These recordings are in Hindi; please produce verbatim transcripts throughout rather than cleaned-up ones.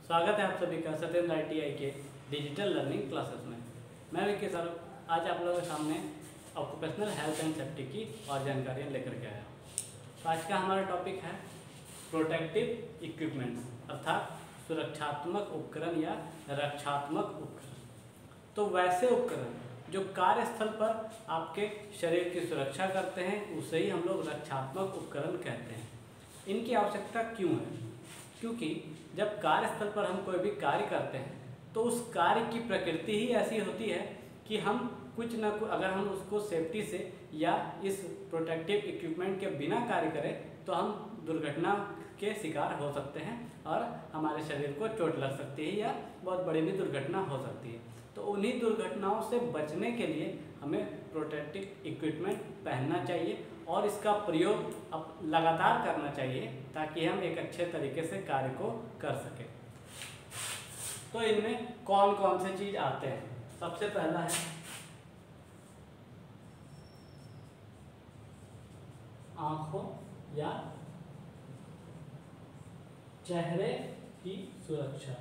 स्वागत है आप सभी का सत्येंद्र आई टी आई के डिजिटल लर्निंग क्लासेस में। मैं विक्की सर आज आप लोगों के सामने ऑक्यूपेशनल हेल्थ एंड सेफ्टी की और जानकारियाँ लेकर के आया हूँ। तो आज का हमारा टॉपिक है प्रोटेक्टिव इक्विपमेंट्स अर्थात सुरक्षात्मक उपकरण या रक्षात्मक उपकरण। तो वैसे उपकरण जो कार्यस्थल पर आपके शरीर की सुरक्षा करते हैं उसे ही हम लोग रक्षात्मक उपकरण कहते हैं। इनकी आवश्यकता क्यों है? क्योंकि जब कार्यस्थल पर हम कोई भी कार्य करते हैं तो उस कार्य की प्रकृति ही ऐसी होती है कि हम कुछ न कुछ अगर हम उसको सेफ्टी से या इस प्रोटेक्टिव इक्विपमेंट के बिना कार्य करें तो हम दुर्घटना के शिकार हो सकते हैं और हमारे शरीर को चोट लग सकती है या बहुत बड़ी भी दुर्घटना हो सकती है। तो उन्हीं दुर्घटनाओं से बचने के लिए हमें प्रोटेक्टिव इक्विपमेंट पहनना चाहिए और इसका प्रयोग अब लगातार करना चाहिए ताकि हम एक अच्छे तरीके से कार्य को कर सकें। तो इनमें कौन कौन से चीज़ आते हैं? सबसे पहला है आँखों या चेहरे की सुरक्षा,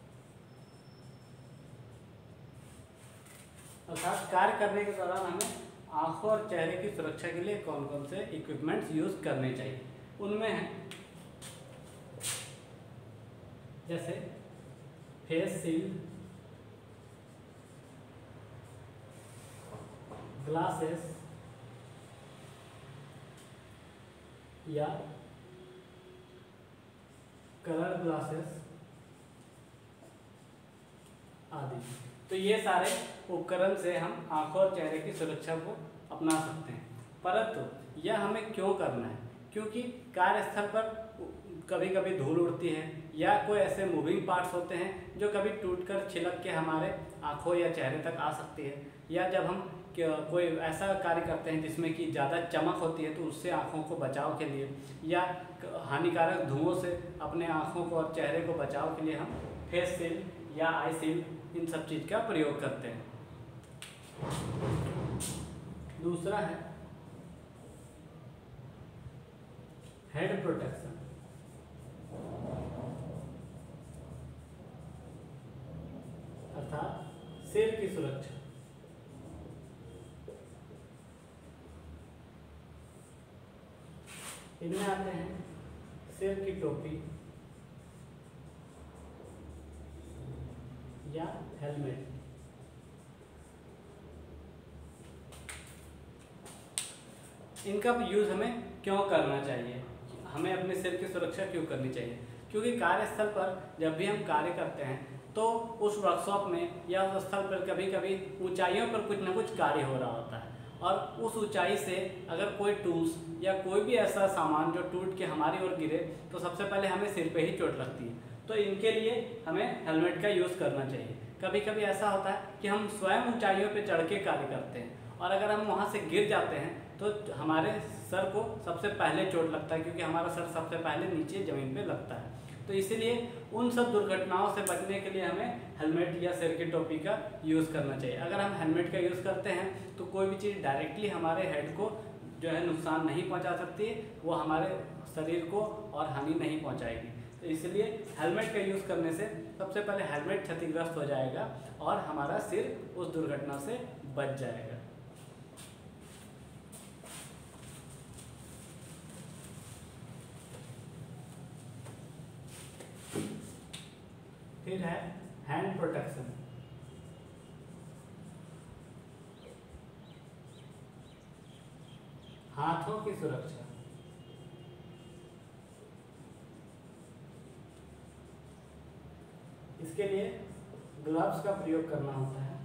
अर्थात कार्य करने के दौरान हमें आँखों और चेहरे की सुरक्षा के लिए कौन कौन से इक्विपमेंट्स यूज़ करने चाहिए। उनमें है जैसे फेस शील्ड, ग्लासेस या कलर ग्लासेस आदि। तो ये सारे उपकरण से हम आंखों और चेहरे की सुरक्षा को अपना सकते हैं। परंतु यह हमें क्यों करना है? क्योंकि कार्यस्थल पर कभी कभी धूल उड़ती है या कोई ऐसे मूविंग पार्ट्स होते हैं जो कभी टूटकर छिलक के हमारे आंखों या चेहरे तक आ सकती है, या जब हम कोई ऐसा कार्य करते हैं जिसमें कि ज़्यादा चमक होती है तो उससे आँखों को बचाव के लिए या हानिकारक धुओं से अपने आँखों को और चेहरे को बचाव के लिए हम फेस शील्ड या आई शील्ड इन सब चीज़ का प्रयोग करते हैं। दूसरा है हेड प्रोटेक्शन, अर्थात सिर की सुरक्षा। इनमें आते हैं सिर की टोपी या हेलमेट। इनका यूज़ हमें क्यों करना चाहिए? हमें अपने सिर की सुरक्षा क्यों करनी चाहिए? क्योंकि कार्यस्थल पर जब भी हम कार्य करते हैं तो उस वर्कशॉप में या उस स्थल पर कभी कभी ऊंचाइयों पर कुछ ना कुछ कार्य हो रहा होता है और उस ऊंचाई से अगर कोई टूल्स या कोई भी ऐसा सामान जो टूट के हमारी ओर गिरे तो सबसे पहले हमें सिर पे ही चोट लगती है। तो इनके लिए हमें हेलमेट का यूज़ करना चाहिए। कभी कभी ऐसा होता है कि हम स्वयं ऊंचाइयों पे चढ़ के कार्य करते हैं और अगर हम वहाँ से गिर जाते हैं तो हमारे सर को सबसे पहले चोट लगता है, क्योंकि हमारा सर सबसे पहले नीचे ज़मीन पे लगता है। तो इसीलिए उन सब दुर्घटनाओं से बचने के लिए हमें हेलमेट या सिर की टोपी का यूज़ करना चाहिए। अगर हम हेलमेट का यूज़ करते हैं तो कोई भी चीज़ डायरेक्टली हमारे हेड को जो है नुकसान नहीं पहुंचा सकती है, वो हमारे शरीर को और हानि नहीं पहुंचाएगी। तो इसलिए हेलमेट का यूज़ करने से सबसे पहले हेलमेट क्षतिग्रस्त हो जाएगा और हमारा सिर उस दुर्घटना से बच जाएगा। फिर है हैंड प्रोटेक्शन, हाथों की सुरक्षा। इसके लिए ग्लव्स का प्रयोग करना होता है।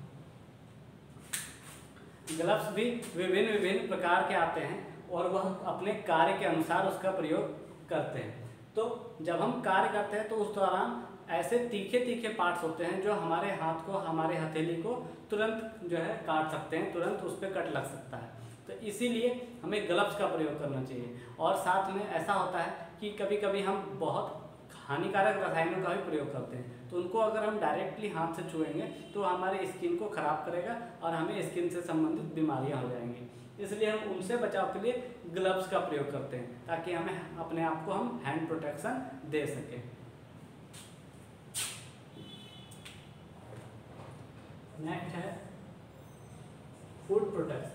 ग्लव्स भी विभिन्न विभिन्न प्रकार के आते हैं और वह अपने कार्य के अनुसार उसका प्रयोग करते हैं। तो जब हम कार्य करते हैं तो उस दौरान ऐसे तीखे तीखे पार्ट्स होते हैं जो हमारे हाथ को, हमारे हथेली को तुरंत जो है काट सकते हैं, तुरंत उस पर कट लग सकता है। तो इसीलिए हमें ग्लव्स का प्रयोग करना चाहिए। और साथ में ऐसा होता है कि कभी कभी हम बहुत हानिकारक रसायनों का भी प्रयोग करते हैं, तो उनको अगर हम डायरेक्टली हाथ से छुएंगे तो हमारे स्किन को ख़राब करेगा और हमें स्किन से संबंधित बीमारियां हो जाएंगी। इसलिए हम उनसे बचाव के लिए ग्लव्स का प्रयोग करते हैं ताकि हमें अपने आप को हम हैंड प्रोटेक्शन दे सकें। नेक्स्ट है फुट प्रोटेक्शन।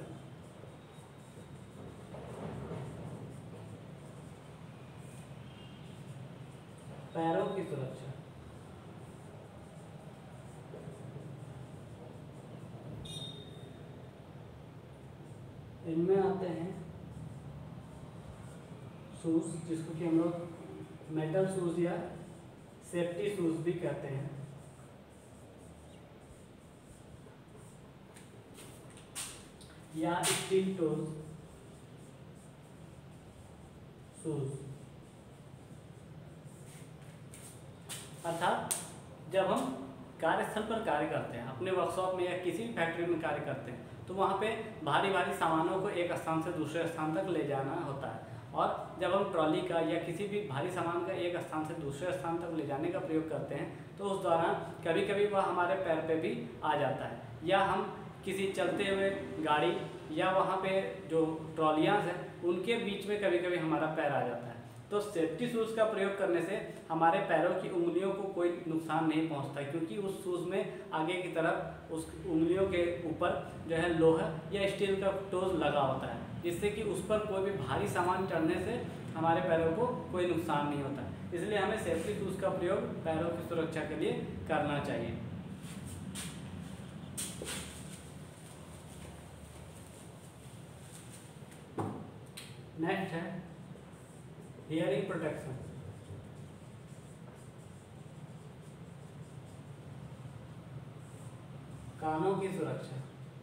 पैरों की सुरक्षा। इनमें आते हैं शूज, जिसको कि हम लोग मेटल शूज या सेफ्टी शूज भी कहते हैं। या स्टील टोज शूज। अर्थात जब हम कार्यस्थल पर कार्य करते हैं, अपने वर्कशॉप में या किसी भी फैक्ट्री में कार्य करते हैं, तो वहाँ पे भारी भारी सामानों को एक स्थान से दूसरे स्थान तक ले जाना होता है। और जब हम ट्रॉली का या किसी भी भारी सामान का एक स्थान से दूसरे स्थान तक ले जाने का प्रयोग करते हैं, तो उस दौरान कभी कभी वह हमारे पैर पे भी आ जाता है, या हम किसी चलते हुए गाड़ी या वहाँ पे जो ट्रॉलियाँ हैं उनके बीच में कभी कभी हमारा पैर आ जाता है। तो सेफ्टी शूज़ का प्रयोग करने से हमारे पैरों की उंगलियों को कोई नुकसान नहीं पहुंचता, क्योंकि उस शूज़ में आगे की तरफ उस उंगलियों के ऊपर जो है लोहा या स्टील का टोज लगा होता है, जिससे कि उस पर कोई भी भारी सामान चढ़ने से हमारे पैरों को कोई नुकसान नहीं होता। इसलिए हमें सेफ्टी शूज़ का प्रयोग पैरों की सुरक्षा के लिए करना चाहिए। नेक्स्ट है हियरिंग प्रोटेक्शन। कानों की सुरक्षा।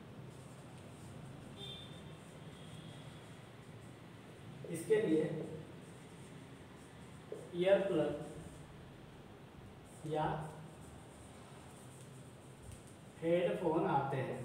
इसके लिए ईयर प्लग या हेडफोन आते हैं।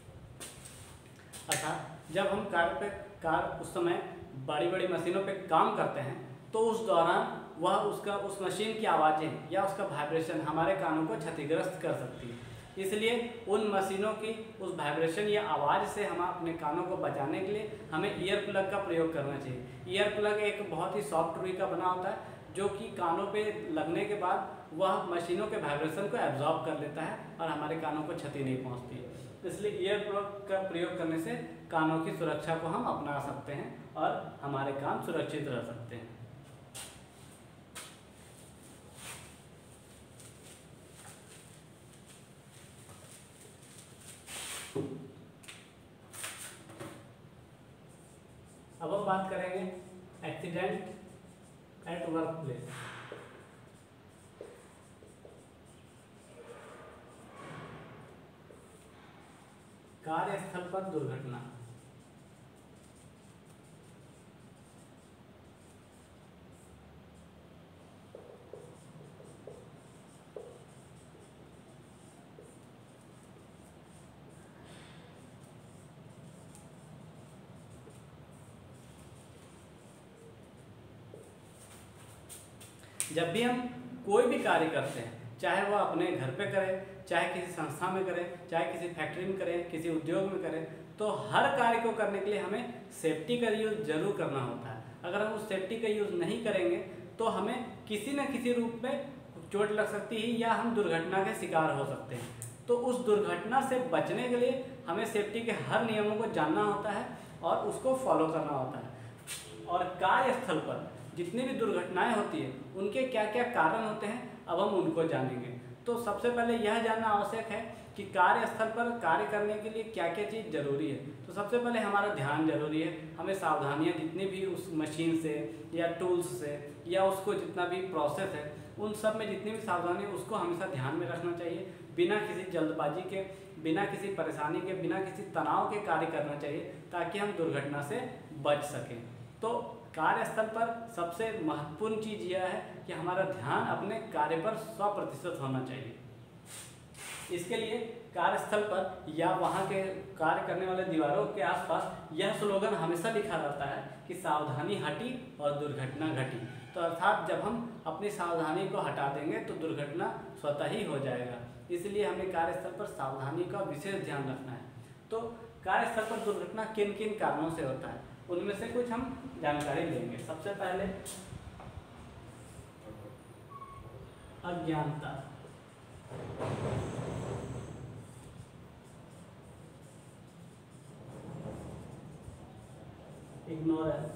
अर्थात जब हम कार पे कार उस समय बड़ी बड़ी मशीनों पे काम करते हैं, तो उस दौरान वह उसका उस मशीन की आवाज़ें या उसका वाइब्रेशन हमारे कानों को क्षतिग्रस्त कर सकती है। इसलिए उन मशीनों की उस वाइब्रेशन या आवाज़ से हम अपने कानों को बचाने के लिए हमें ईयर प्लग का प्रयोग करना चाहिए। ईयर प्लग एक बहुत ही सॉफ्ट रुई का बना होता है, जो कि कानों पे लगने के बाद वह मशीनों के वाइब्रेशन को एब्जॉर्ब कर लेता है और हमारे कानों को क्षति नहीं पहुँचती है। इसलिए ईयर प्लग का प्रयोग करने से कानों की सुरक्षा को हम अपना सकते हैं और हमारे कान सुरक्षित रह सकते हैं। अब हम बात करेंगे एक्सीडेंट एट वर्क प्लेस। कार्यस्थल पर दुर्घटना। जब भी हम कोई भी कार्य करते हैं, चाहे वह अपने घर पे करें, चाहे किसी संस्था में करें, चाहे किसी फैक्ट्री में करें, किसी उद्योग में करें, तो हर कार्य को करने के लिए हमें सेफ्टी का यूज़ जरूर करना होता है। अगर हम उस सेफ्टी का यूज़ नहीं करेंगे तो हमें किसी न किसी रूप में चोट लग सकती है या हम दुर्घटना के शिकार हो सकते हैं। तो उस दुर्घटना से बचने के लिए हमें सेफ्टी के हर नियमों को जानना होता है और उसको फॉलो करना होता है। और कार्यस्थल पर जितनी भी दुर्घटनाएं होती है उनके क्या क्या कारण होते हैं, अब हम उनको जानेंगे। तो सबसे पहले यह जानना आवश्यक है कि कार्यस्थल पर कार्य करने के लिए क्या क्या चीज़ जरूरी है। तो सबसे पहले हमारा ध्यान जरूरी है। हमें सावधानियां जितनी भी उस मशीन से या टूल्स से या उसको जितना भी प्रोसेस है उन सब में जितनी भी सावधानी है उसको हमेशा ध्यान में रखना चाहिए। बिना किसी जल्दबाजी के, बिना किसी परेशानी के, बिना किसी तनाव के कार्य करना चाहिए ताकि हम दुर्घटना से बच सकें। तो कार्यस्थल पर सबसे महत्वपूर्ण चीज़ यह है कि हमारा ध्यान अपने कार्य पर सौ प्रतिशत होना चाहिए। इसके लिए कार्यस्थल पर या वहाँ के कार्य करने वाले दीवारों के आसपास यह स्लोगन हमेशा लिखा रहता है कि सावधानी हटी और दुर्घटना घटी। तो अर्थात जब हम अपनी सावधानी को हटा देंगे तो दुर्घटना स्वतः ही हो जाएगा। इसलिए हमें कार्यस्थल पर सावधानी का विशेष ध्यान रखना है। तो कार्यस्थल पर दुर्घटना किन किन कारणों से होता है उनमें से कुछ हम जानकारी लेंगे। सबसे पहले अज्ञानता। इग्नोरेंस।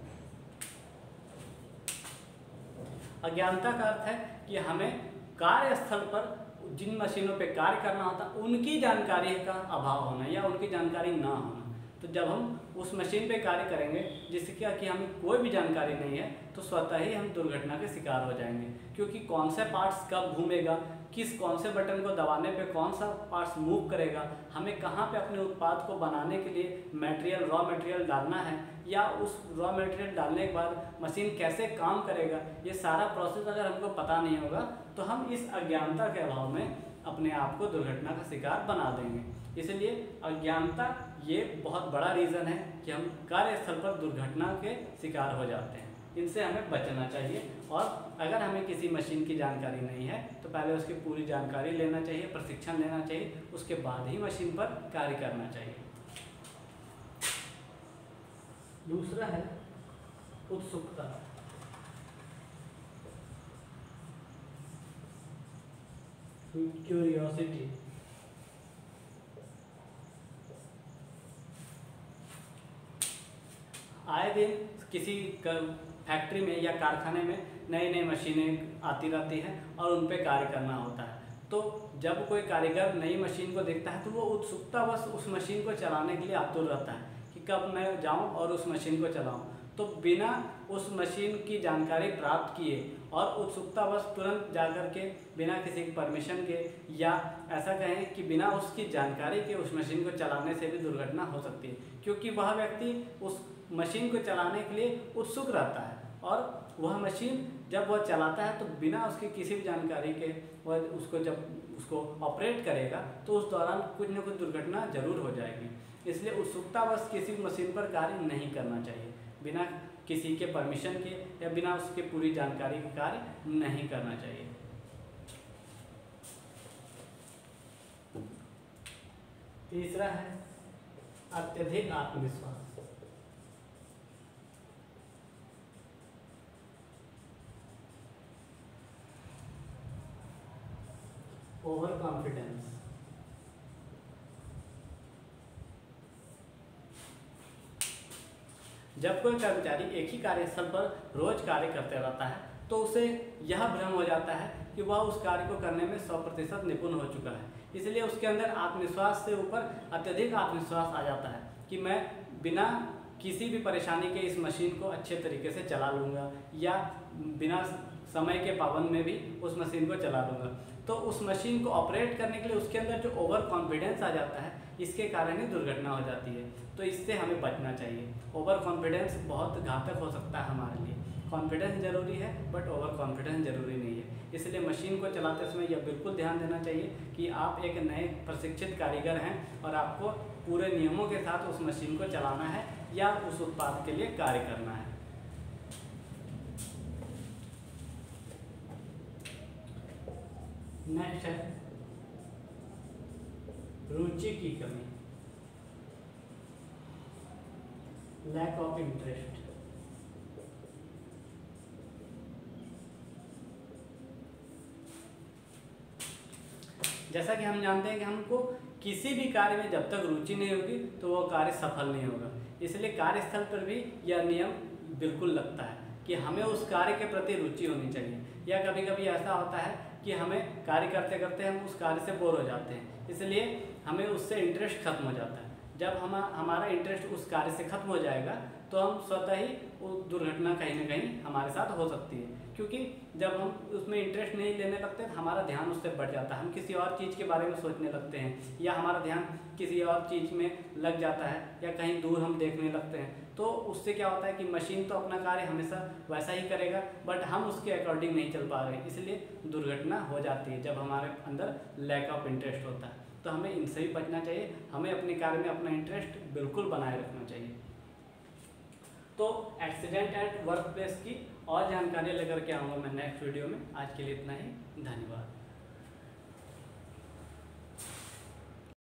अज्ञानता का अर्थ है कि हमें कार्यस्थल पर जिन मशीनों पे कार्य करना होता है उनकी जानकारी का अभाव होना या उनकी जानकारी ना होना। तो जब हम उस मशीन पे कार्य करेंगे जिसका कि हमें कोई भी जानकारी नहीं है तो स्वतः ही हम दुर्घटना के शिकार हो जाएंगे, क्योंकि कौन से पार्ट्स कब घूमेगा, किस कौन से बटन को दबाने पे कौन सा पार्ट्स मूव करेगा, हमें कहाँ पे अपने उत्पाद को बनाने के लिए मटेरियल रॉ मटेरियल डालना है या उस रॉ मटेरियल डालने के बाद मशीन कैसे काम करेगा, ये सारा प्रोसेस अगर हमको पता नहीं होगा तो हम इस अज्ञानता के अभाव में अपने आप को दुर्घटना का शिकार बना देंगे। इसलिए अज्ञानता ये बहुत बड़ा रीज़न है कि हम कार्यस्थल पर दुर्घटना के शिकार हो जाते हैं। इनसे हमें बचना चाहिए और अगर हमें किसी मशीन की जानकारी नहीं है तो पहले उसकी पूरी जानकारी लेना चाहिए, प्रशिक्षण लेना चाहिए, उसके बाद ही मशीन पर कार्य करना चाहिए। दूसरा है उत्सुकता। क्यूरियोसिटी। आए दिन किसी फैक्ट्री में या कारखाने में नई नई मशीनें आती रहती हैं और उन पे कार्य करना होता है। तो जब कोई कारीगर नई मशीन को देखता है तो वो उत्सुकता बस उस मशीन को चलाने के लिए आतुर रहता है कि कब मैं जाऊं और उस मशीन को चलाऊं। तो बिना उस मशीन की जानकारी प्राप्त किए और उत्सुकता बस तुरंत जा कर के बिना किसी परमिशन के या ऐसा कहें कि बिना उसकी जानकारी के उस मशीन को चलाने से भी दुर्घटना हो सकती है, क्योंकि वह व्यक्ति उस मशीन को चलाने के लिए उत्सुक रहता है और वह मशीन जब वह चलाता है तो बिना उसकी किसी भी जानकारी के वह उसको जब उसको ऑपरेट करेगा तो उस दौरान कुछ न कुछ दुर्घटना जरूर हो जाएगी। इसलिए उत्सुकता बस किसी मशीन पर कार्य नहीं करना चाहिए, बिना किसी के परमिशन के या बिना उसके पूरी जानकारी के कार्य नहीं करना चाहिए। तीसरा है अत्यधिक आत्मविश्वास। Over confidence. जब कोई कर्मचारी एक ही कार्यस्थल पर रोज कार्य करते रहता है तो उसे यह भ्रम हो जाता है कि वह उस कार्य को करने में सौ प्रतिशत निपुण हो चुका है। इसलिए उसके अंदर आत्मविश्वास से ऊपर अत्यधिक आत्मविश्वास आ जाता है कि मैं बिना किसी भी परेशानी के इस मशीन को अच्छे तरीके से चला लूँगा या बिना समय के पाबंद में भी उस मशीन को चला लूँगा। तो उस मशीन को ऑपरेट करने के लिए उसके अंदर जो ओवर कॉन्फिडेंस आ जाता है इसके कारण ही दुर्घटना हो जाती है। तो इससे हमें बचना चाहिए। ओवर कॉन्फिडेंस बहुत घातक हो सकता है हमारे लिए। कॉन्फिडेंस जरूरी है बट ओवर कॉन्फिडेंस जरूरी नहीं है। इसलिए मशीन को चलाते समय यह बिल्कुल ध्यान देना चाहिए कि आप एक नए प्रशिक्षित कारीगर हैं और आपको पूरे नियमों के साथ उस मशीन को चलाना है या उस उत्पाद के लिए कार्य करना है। नेक्स्ट है रुचि की कमी, लैक ऑफ इंटरेस्ट। जैसा कि हम जानते हैं कि हमको किसी भी कार्य में जब तक रुचि नहीं होगी तो वो कार्य सफल नहीं होगा। इसलिए कार्यस्थल पर भी यह नियम बिल्कुल लगता है कि हमें उस कार्य के प्रति रुचि होनी चाहिए। या कभी कभी ऐसा होता है कि हमें कार्य करते करते हम उस कार्य से बोर हो जाते हैं, इसलिए हमें उससे इंटरेस्ट खत्म हो जाता है। जब हम हमारा इंटरेस्ट उस कार्य से खत्म हो जाएगा तो हम स्वतः ही वो दुर्घटना कहीं ना कहीं हमारे साथ हो सकती है, क्योंकि जब हम उसमें इंटरेस्ट नहीं लेने लगते तो हमारा ध्यान उससे बढ़ जाता है, हम किसी और चीज़ के बारे में सोचने लगते हैं या हमारा ध्यान किसी और चीज़ में लग जाता है या कहीं दूर हम देखने लगते हैं। तो उससे क्या होता है कि मशीन तो अपना कार्य हमेशा वैसा ही करेगा बट हम उसके अकॉर्डिंग नहीं चल पा रहे हैं, इसलिए दुर्घटना हो जाती है जब हमारे अंदर लैक ऑफ इंटरेस्ट होता है। तो हमें इनसे भी बचना चाहिए, हमें अपने कार्य में अपना इंटरेस्ट बिल्कुल बनाए रखना चाहिए। तो एक्सीडेंट एट वर्क प्लेस की और जानकारी लेकर के आऊँगा मैं नेक्स्ट वीडियो में। आज के लिए इतना ही, धन्यवाद।